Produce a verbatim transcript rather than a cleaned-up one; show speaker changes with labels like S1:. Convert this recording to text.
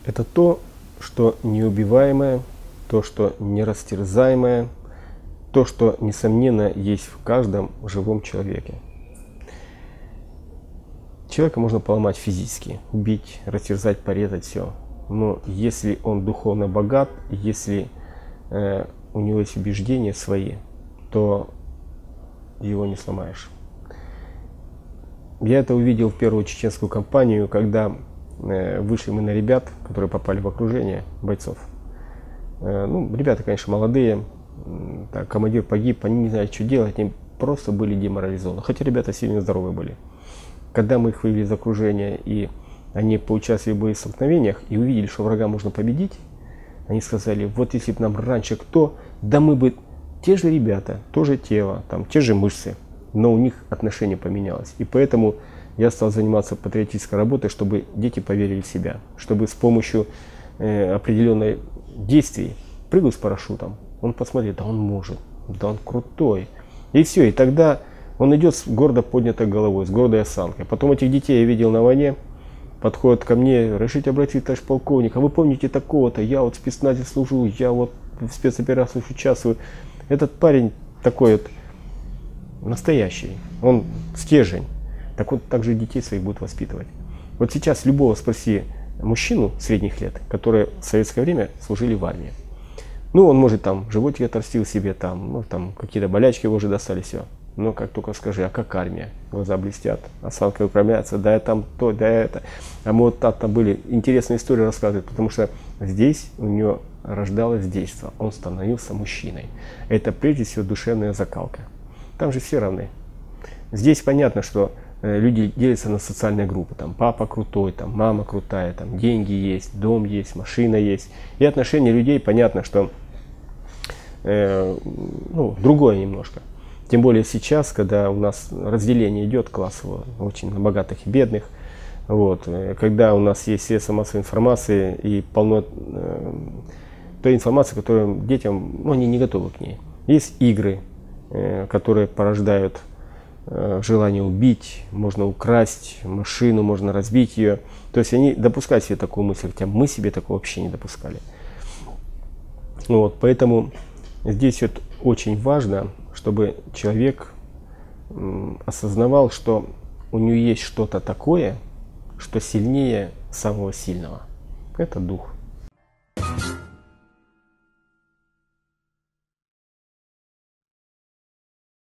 S1: Это то, что неубиваемое, то, что нерастерзаемое, то, что, несомненно, есть в каждом живом человеке. Человека можно поломать физически, убить, растерзать, порезать, все. Но если он духовно богат, если э, у него есть убеждения свои, то его не сломаешь. Я это увидел в первую чеченскую кампанию, когда э, вышли мы на ребят, которые попали в окружение бойцов. Э, ну, ребята, конечно, молодые, так, командир погиб, они не знали, что делать, они просто были деморализованы, хотя ребята сильно здоровые были. Когда мы их вывели из окружения, и они поучаствовали в боестолкновениях, и увидели, что врага можно победить, они сказали: вот если бы нам раньше кто, да мы бы, те же ребята, тоже тело, там, те же мышцы, но у них отношение поменялось. И поэтому я стал заниматься патриотической работой, чтобы дети поверили в себя, чтобы с помощью э, определенных действий, прыгал с парашютом, он посмотрит, да он может, да он крутой. И все, и тогда он идет с гордо поднятой головой, с гордой осанкой. Потом этих детей я видел на войне, подходят ко мне: разрешите обратиться, товарищ полковник, а вы помните такого-то, я вот в спецназе служу, я вот в спецоперациях участвую. Этот парень такой вот настоящий, он стержень. Так вот, так же детей своих будут воспитывать. Вот сейчас любого спроси мужчину средних лет, которые в советское время служили в армии. Ну, он может там животик отрастил себе, там, ну, там какие-то болячки его уже достали, все. Но как только скажи, а как армия? Глаза блестят, осанка выпрямляется, да я там то, да это. А мы вот там были, интересные истории рассказывают, потому что здесь у него рождалось действо, он становился мужчиной. Это прежде всего душевная закалка. Там же все равны. Здесь понятно, что э, люди делятся на социальные группы. Там папа крутой, там мама крутая, там деньги есть, дом есть, машина есть. И отношение людей, понятно, что э, ну, другое немножко. Тем более сейчас, когда у нас разделение идет классово, очень на богатых и бедных, вот, когда у нас есть средства массовой информации и полно э, той информации, которую детям, ну, они не готовы к ней. Есть игры, э, которые порождают э, желание убить, можно украсть машину, можно разбить ее. То есть они допускают себе такую мысль, хотя мы себе такого вообще не допускали. Вот, поэтому здесь вот очень важно, чтобы человек осознавал, что у него есть что-то такое, что сильнее самого сильного. Это дух.